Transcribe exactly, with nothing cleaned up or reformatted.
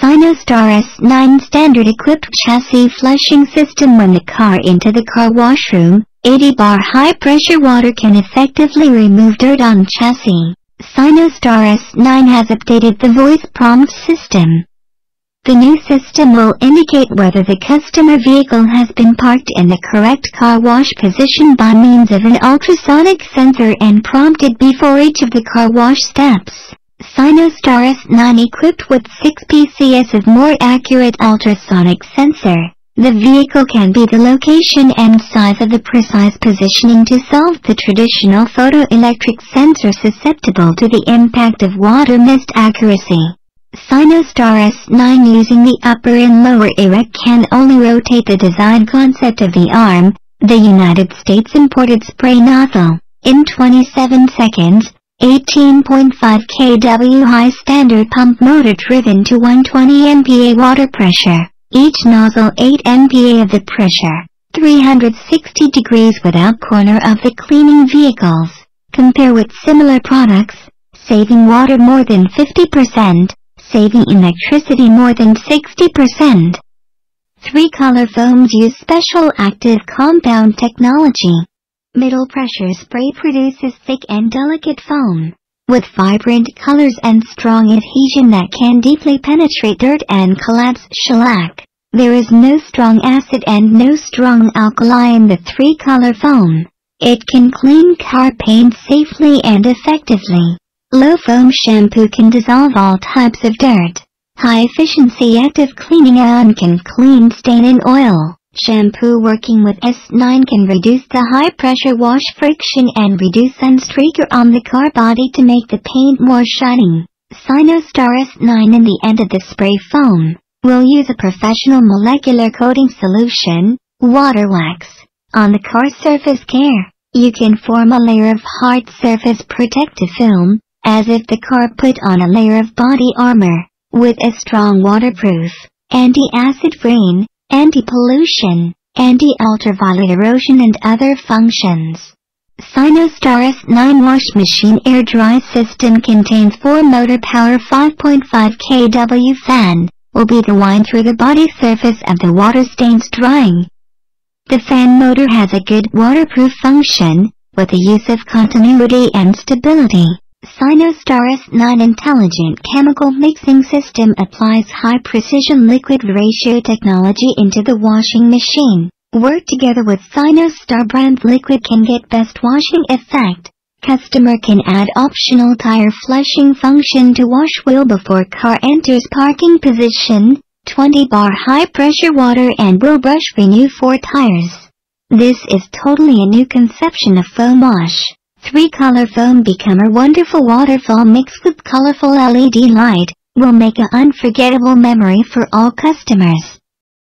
Sinostar S nine standard-equipped chassis flushing system. When the car into the car washroom, eighty bar high-pressure water can effectively remove dirt on chassis. Sinostar S nine has updated the voice prompt system. The new system will indicate whether the customer vehicle has been parked in the correct car wash position by means of an ultrasonic sensor and prompted before each of the car wash steps. Sinostar S nine equipped with six P C S of more accurate ultrasonic sensor. The vehicle can be the location and size of the precise positioning to solve the traditional photoelectric sensor susceptible to the impact of water mist accuracy. Sinostar S nine using the upper and lower erect can only rotate the design concept of the arm, the United States imported spray nozzle, in twenty-seven seconds, eighteen point five kilowatt high standard pump motor driven to one hundred twenty M P A water pressure, each nozzle eight M P A of the pressure, three hundred sixty degrees without corner of the cleaning vehicles. Compare with similar products, saving water more than fifty percent. Saving electricity more than sixty percent. Three color foams use special active compound technology. Middle pressure spray produces thick and delicate foam, with vibrant colors and strong adhesion that can deeply penetrate dirt and collapse shellac. There is no strong acid and no strong alkali in the three color foam. It can clean car paint safely and effectively. Low foam shampoo can dissolve all types of dirt. High efficiency active cleaning ion can clean stain and oil. Shampoo working with S nine can reduce the high pressure wash friction and reduce sunstreaker on the car body to make the paint more shiny. Sinostar S nine in the end of the spray foam will use a professional molecular coating solution, water wax, on the car surface care. You can form a layer of hard surface protective film, as if the car put on a layer of body armor, with a strong waterproof, anti-acid rain, anti-pollution, anti-ultraviolet erosion and other functions. Sinostar S nine wash machine air dry system contains four motor power five point five kilowatt fan, will be the wind through the body surface of the water stains drying. The fan motor has a good waterproof function, with the use of continuity and stability. Sinostar S nine intelligent chemical mixing system applies high-precision liquid ratio technology into the washing machine. Work together with Sinostar brand liquid can get best washing effect. Customer can add optional tire flushing function to wash wheel before car enters parking position. twenty bar high-pressure water and will brush renew four tires. This is totally a new conception of foam wash. Three-color foam become a wonderful waterfall mixed with colorful L E D light, will make an unforgettable memory for all customers.